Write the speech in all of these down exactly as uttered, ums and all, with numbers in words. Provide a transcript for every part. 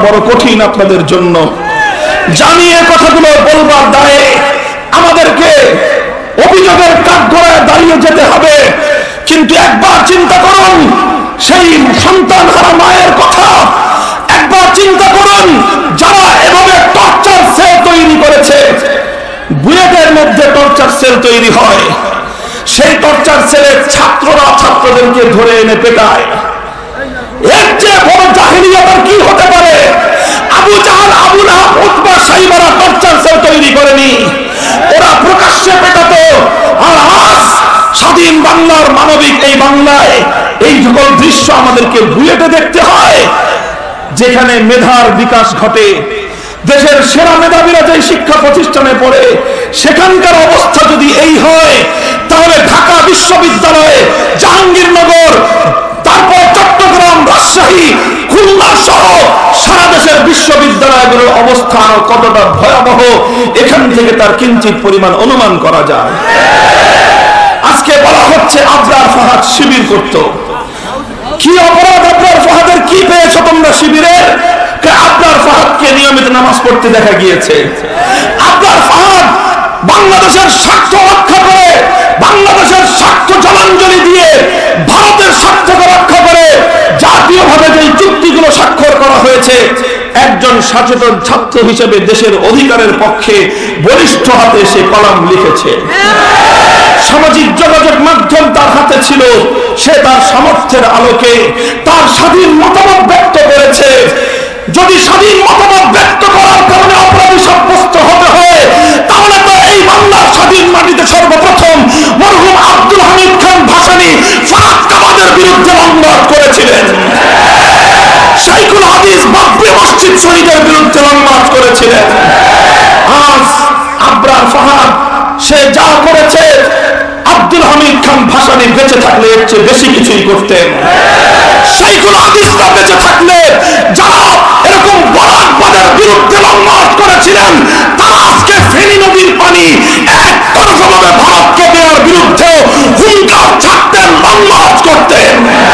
বড় কঠিন আপনাদের জন্য। জানিয়ে কথাগুলো বলবার দায়ে আমাদেরকে অভিযোগের কাঠগড়ায় দাঁড়িয়ে যেতে হবে। কিন্তু একবার চিন্তা করুন সেই সন্তান হারা মায়ের কথা, একবার চিন্তা করুন যারা এভাবে টর্চার সেল তৈরি করেছে। বুয়েটের মধ্যে টর্চার সেল তৈরি হয়, সেই টর্চার সেলের ছাত্ররা ছাত্রদেরকে ধরে এনে পেটায়। এর চেয়ে বড় জাহেলিয়াত আর কি হতে পারে? Abu Jahal, Abu Lahab, Utba, সাইবারা টর্চার সেল তৈরি করেনি, ওরা প্রকাশ্যে পেটাতো। আর আজ স্বাধীন বাংলার মানবিক এই বাংলায় এই সকল দৃশ্য আমাদেরকে বুয়েটে দেখতে হয়, যেখানে মেধার বিকাশ ঘটে। দেশের সেরা মেধাবীরা যে শিক্ষা প্রতিষ্ঠানে পড়ে, সেখানকার অবস্থা যদি এই হয়, তাহলে ঢাকা বিশ্ববিদ্যালয়ে, জাহাঙ্গীরনগর, তারপর চট্টগ্রাম, রাজশাহী, খুলনা সহ সারা দেশের বিশ্ববিদ্যালয়গুলোর অবস্থা কতটা ভয়াবহ এখান থেকে তার কিঞ্চিত পরিমাণ অনুমান করা যায়। আজকে বলা হচ্ছে আবরার ফাহাদ শিবির করত। কি অপরাধ আবরার ফাহাদের? কি পেয়েছো তোমরা শিবিরে? আবরার ফাহাদকে নিয়মিত নামাজ পড়তে দেখা গিয়েছে। আবরার ফাহাদ বাংলাদেশের স্বার্থ রক্ষা করে, বাংলাদেশের স্বার্থ জলাঞ্জলি দিয়ে, ভারতের স্বার্থকে রক্ষা করে জাতীয়ভাবে যে চুক্তিগুলো স্বাক্ষর করা হয়েছে, একজন সচেতন ছাত্র হিসেবে দেশের অধিকারের পক্ষে বলিষ্ঠ হাতে সে কলাম লিখেছে। সামাজিক যোগাযোগ মাধ্যম তার হাতে ছিল, সে তার সামর্থ্যের আলোকে তার স্বাধীন মতামত ব্যক্ত করেছে। যদি স্বাধীন মতামত ব্যক্ত করার কারণে অপরাধী সাব্যস্ত হতে হয়, তাহলে তো এই বাংলার স্বাধীন মাটিতে সর্বপ্রথম মরহুম আব্দুল হামিদ খান ভাসানী ফারাক্কাবাদের বিরুদ্ধে লংমার্চ করেছিলেন, শাইখুল হাদিস বাবরি মসজিদ শহীদের বিরুদ্ধে লংমার্চ করেছিলেন। আজ আবরার ফাহাদ সে যা করেছে, আব্দুল হামিদ খান ভাসানী বেঁচে থাকলে এর চেয়ে বেশি কিছুই করতেন। শাইখুল হাদিসরা বেঁচে থাকলে যারা এরকম বরাকবাদের বিরুদ্ধে লংমার্চ করেছিলেন, তারা আজকে ফেনী নদীর পানি একতরফাভাবে ভারতকে দেওয়ার বিরুদ্ধে হুঙ্কার ছাড়তেন, লংমার্চ করতেন।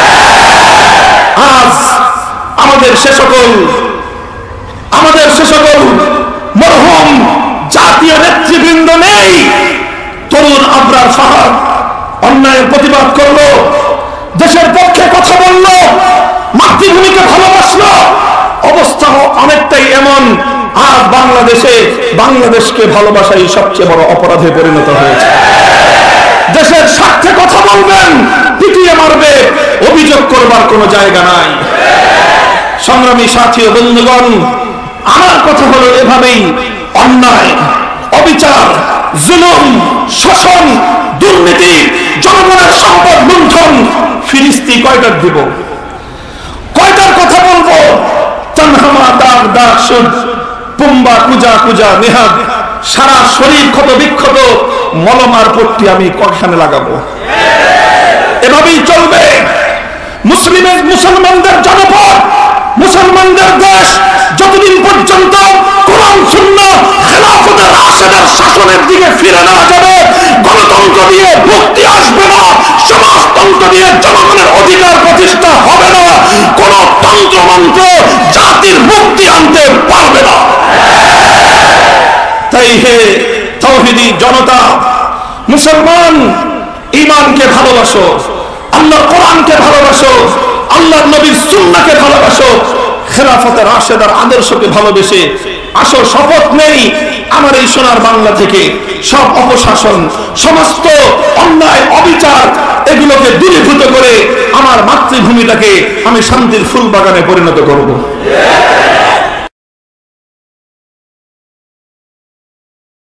আজ আমাদের সে সকল আমাদের সে সকল মরহুম জাতীয় নেতৃবৃন্দ নেই। তরুণ আবরার ফাহাদ অন্যায়ের প্রতিবাদ করলো, দেশের পক্ষে কথা বলল, মাতৃভূমিকে ভালোবাসলো। অবস্থা অনেকটাই এমন, আজ বাংলাদেশে বাংলাদেশকে ভালোবাসাই সবচেয়ে বড় অপরাধে পরিণত হয়েছে। দেশের স্বার্থে কথা বলবেন, পিটিয়ে মারবে, অভিযোগ করবার কোনো জায়গা নাই। সংগ্রামী সাথী ও বন্ধুগণ, আমার কথা হলো এভাবেই অন্যায়, অবিচার, জুলুম, শোষণ, দুর্নীতি, জনগণের সম্পদ লুণ্ঠন, ফিরিস্তি কয়টার দিব? কয়টার কথা বলবো? তানহামা, দাগ দাগ, সুদ, পুম্বা, কুজা কুজা, নেহাদ, সারা শরীর ক্ষত বিক্ষত, মলমার পট্টি আমি কয়খানে লাগাবো? এভাবেই চলবে। মুসলিমের মুসলমানদের জনপদ, মুসলমানদের দেশ যতদিন পর্যন্ত কোরআন সুন্নাহ খেলাফতের রাশেদের শাসনের দিকে ফিরে না যাবে, গণতন্ত্র দিয়ে মুক্তি আসবে না, সমাজতন্ত্র দিয়ে জনগণের অধিকার প্রতিষ্ঠা হবে না, কোন তন্ত্রমন্ত্র জাতির মুক্তি আনতে পারবে না। তাই হে তাওহীদি জনতা, মুসলমান, ঈমানকে ভালোবাসো, আল্লাহর কোরআনকে ভালোবাসো, আল্লাহর নবীর সুন্নাহকে ভালোবাসো, খেলাফতের রাশেদার আদর্শকে ভালোবেসে আসো। শপথ নেই আমার এই সোনার বাংলা থেকে সব অপশাসন, সমস্ত অন্যায়, অবিচার এগুলোকে দূরীভূত করে আমার মাতৃভূমিটাকে আমি শান্তির ফুল বাগানে পরিণত করব।